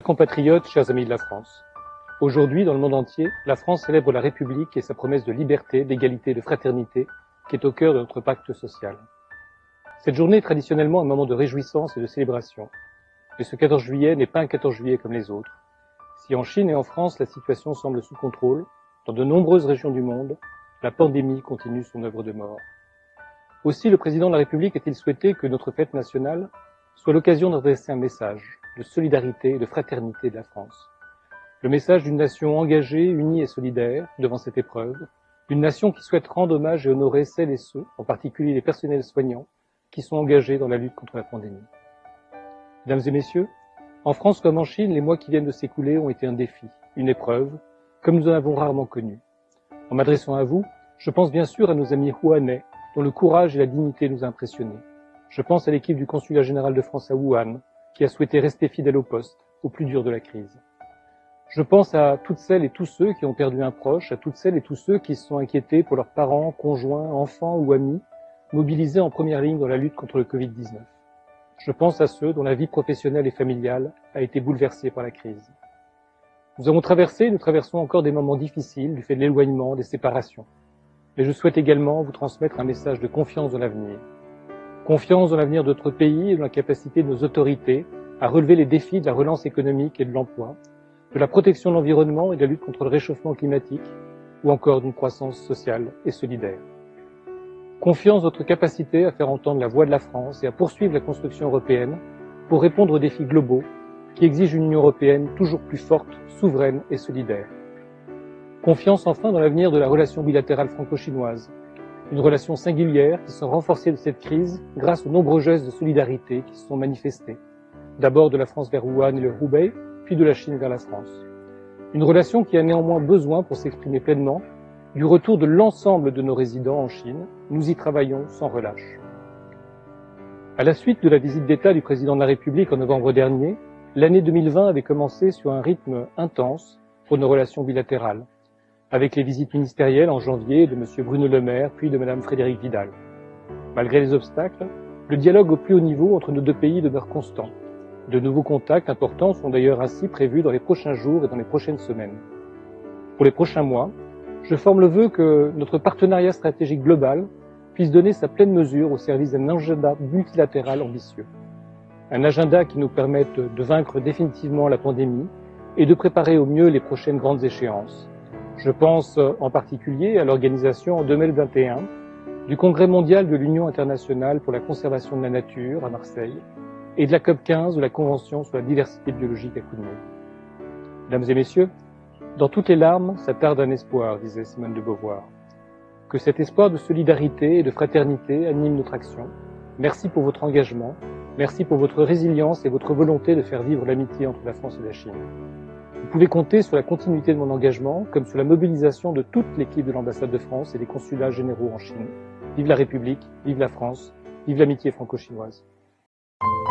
compatriotes, chers amis de la France, aujourd'hui, dans le monde entier, la France célèbre la République et sa promesse de liberté, d'égalité et de fraternité qui est au cœur de notre pacte social. Cette journée est traditionnellement un moment de réjouissance et de célébration. Mais ce 14 juillet n'est pas un 14 juillet comme les autres. Si en Chine et en France, la situation semble sous contrôle, dans de nombreuses régions du monde, la pandémie continue son œuvre de mort. Aussi, le président de la République a-t-il souhaité que notre fête nationale soit l'occasion d'adresser un message de solidarité et de fraternité de la France. Le message d'une nation engagée, unie et solidaire devant cette épreuve, d'une nation qui souhaite rendre hommage et honorer celles et ceux, en particulier les personnels soignants, qui sont engagés dans la lutte contre la pandémie. Mesdames et messieurs, en France comme en Chine, les mois qui viennent de s'écouler ont été un défi, une épreuve, comme nous en avons rarement connu. En m'adressant à vous, je pense bien sûr à nos amis wuhanais, dont le courage et la dignité nous ont impressionnés. Je pense à l'équipe du Consulat général de France à Wuhan, qui a souhaité rester fidèle au poste, au plus dur de la crise. Je pense à toutes celles et tous ceux qui ont perdu un proche, à toutes celles et tous ceux qui se sont inquiétés pour leurs parents, conjoints, enfants ou amis, mobilisés en première ligne dans la lutte contre le Covid-19. Je pense à ceux dont la vie professionnelle et familiale a été bouleversée par la crise. Nous avons traversé et nous traversons encore des moments difficiles du fait de l'éloignement, des séparations. Mais je souhaite également vous transmettre un message de confiance dans l'avenir. Confiance dans l'avenir de notre pays et dans la capacité de nos autorités à relever les défis de la relance économique et de l'emploi, de la protection de l'environnement et de la lutte contre le réchauffement climatique, ou encore d'une croissance sociale et solidaire. Confiance dans notre capacité à faire entendre la voix de la France et à poursuivre la construction européenne pour répondre aux défis globaux qui exigent une Union européenne toujours plus forte, souveraine et solidaire. Confiance enfin dans l'avenir de la relation bilatérale franco-chinoise, une relation singulière qui sera renforcée de cette crise grâce aux nombreux gestes de solidarité qui se sont manifestés, d'abord de la France vers Wuhan et le Hubei, puis de la Chine vers la France. Une relation qui a néanmoins besoin, pour s'exprimer pleinement, du retour de l'ensemble de nos résidents en Chine. Nous y travaillons sans relâche. À la suite de la visite d'État du président de la République en novembre dernier, l'année 2020 avait commencé sur un rythme intense pour nos relations bilatérales, avec les visites ministérielles en janvier de M. Bruno Le Maire, puis de Mme Frédérique Vidal. Malgré les obstacles, le dialogue au plus haut niveau entre nos deux pays demeure constant. De nouveaux contacts importants sont d'ailleurs ainsi prévus dans les prochains jours et dans les prochaines semaines. Pour les prochains mois, je forme le vœu que notre partenariat stratégique global puisse donner sa pleine mesure au service d'un agenda multilatéral ambitieux. Un agenda qui nous permette de vaincre définitivement la pandémie et de préparer au mieux les prochaines grandes échéances. Je pense en particulier à l'organisation en 2021 du Congrès mondial de l'Union internationale pour la conservation de la nature à Marseille et de la COP15 de la Convention sur la diversité biologique à Coudray. Mesdames et messieurs, dans toutes les larmes, ça tarde un espoir, disait Simone de Beauvoir. Que cet espoir de solidarité et de fraternité anime notre action. Merci pour votre engagement, merci pour votre résilience et votre volonté de faire vivre l'amitié entre la France et la Chine. Vous pouvez compter sur la continuité de mon engagement, comme sur la mobilisation de toute l'équipe de l'ambassade de France et des consulats généraux en Chine. Vive la République, vive la France, vive l'amitié franco-chinoise.